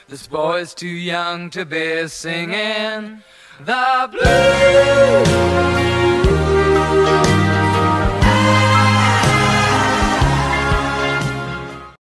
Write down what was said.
This boy's too young to be singing the blues.